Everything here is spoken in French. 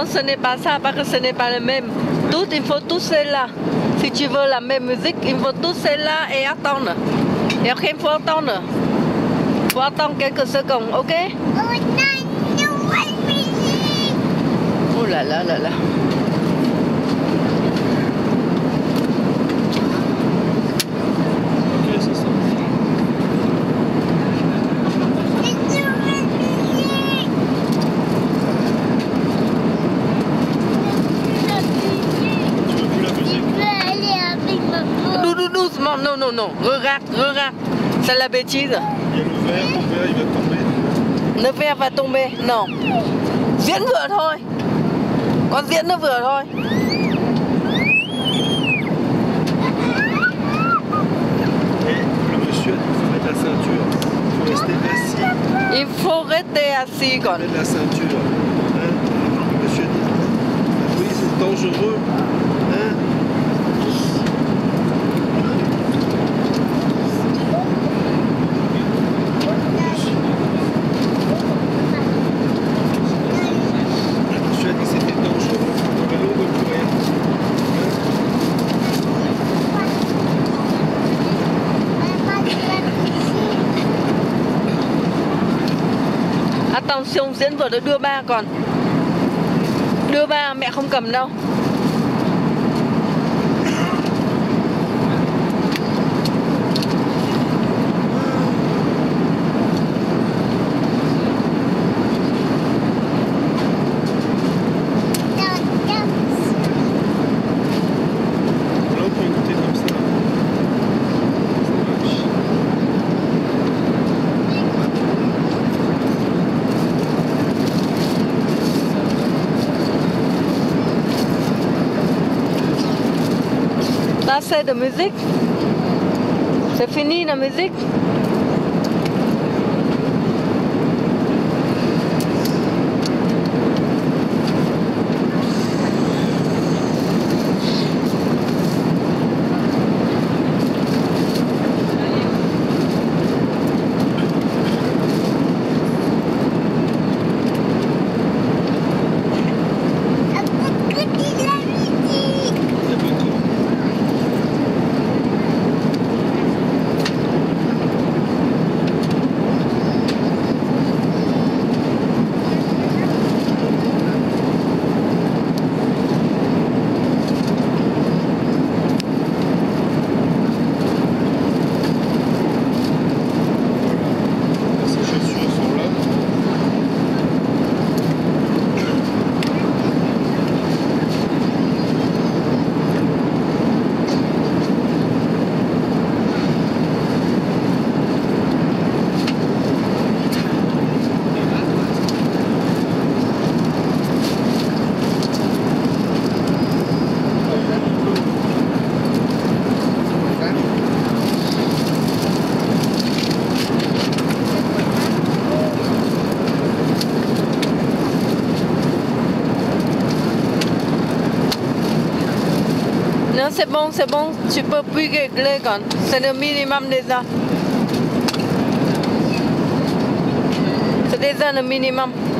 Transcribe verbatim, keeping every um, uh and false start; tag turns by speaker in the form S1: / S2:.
S1: non, ce n'est pas ça, parce que ce n'est pas le même. Tout, il faut tout cela. Si tu veux la même musique, il faut tout cela et attendre. Et après, il faut attendre. Il faut attendre quelques secondes, ok? Oh là là là là. Doucement, non, non, non. Regarde, regarde. C'est la bêtise.
S2: Il y a le verre, le verre, il va tomber.
S1: Le verre va tomber, non. Diễn vừa thôi. Con diễn nó vừa thôi.
S2: Et le monsieur, il faut mettre la ceinture. Il faut rester assis.
S1: Il faut rester assis, con.
S2: Mettre la ceinture. Hein? Le monsieur dit, oui, c'est dangereux. Hein?
S1: Attention, diễn vừa được đưa ba còn. Đưa ba mẹ không cầm đâu. C'est de musique. C'est fini la musique. Non, c'est bon, c'est bon. Tu peux plus régler quand. C'est le minimum déjà. C'est déjà le minimum.